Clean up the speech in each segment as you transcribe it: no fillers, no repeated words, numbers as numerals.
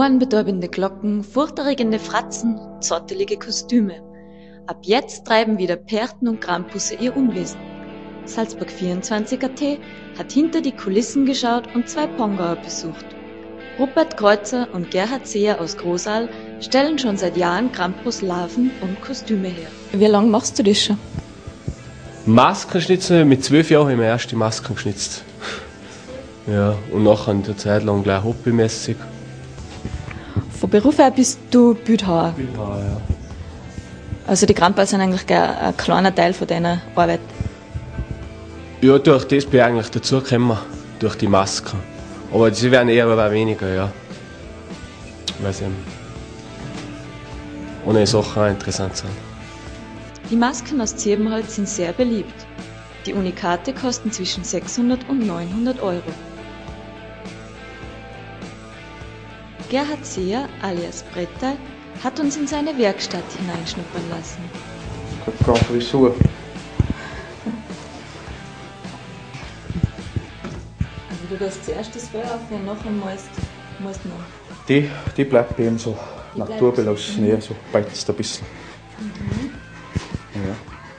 ohrenbetäubende Glocken, furchterregende Fratzen, zottelige Kostüme. Ab jetzt treiben wieder Perten und Krampusse ihr Unwesen. Salzburg24.at hat hinter die Kulissen geschaut und 2 Pongauer besucht. Rupert Kreuzer und Gerhard Seher aus Großaal stellen schon seit Jahren Krampus-Larven und Kostüme her. Wie lange machst du das schon? Maskenschnitzen, mit 12 Jahren haben wir erst die Masken geschnitzt. Ja, und nachher eine Zeit lang gleich hobbymäßig. Von Beruf her bist du Bildhauer. Bildhauer, ja. Also die Krampusse sind eigentlich ein kleiner Teil von deiner Arbeit. Ja, durch das bin ich eigentlich dazugekommen, durch die Masken. Aber sie werden eher oder weniger, ja. Weil sie ohne Sachen auch interessant sind. Die Masken aus Zirbenholz sind sehr beliebt. Die Unikate kosten zwischen 600 und 900 Euro. Gerhard Seher alias Bretter hat uns in seine Werkstatt hineinschnuppern lassen. Ich habe keine Frisur. Also du tust zuerst das Feuer auf und nachher musst noch. Die bleibt eben so naturbelassen, eher so beizt ein bisschen. Mhm. Ja.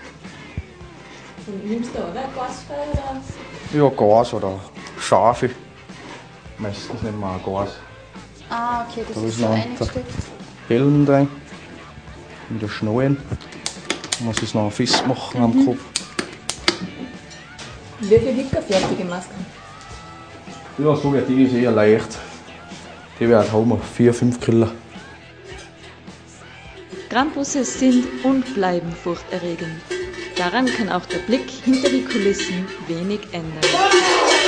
Und nimmst du auch ein Gasfeuer oder? Ja, Gas oder Schafe. Meistens nehmen wir auch Gas. Ah, okay, das Da ist ist so noch eingesteckt. Helm rein. Wieder schnallen. Man muss es noch festmachen am Kopf. Wie viel wiegt eine fertige Maske? Ja, so wird die ist eher leicht. Die wird haben wir 4-5 Kilo. Krampusse sind und bleiben furchterregend. Daran kann auch der Blick hinter die Kulissen wenig ändern.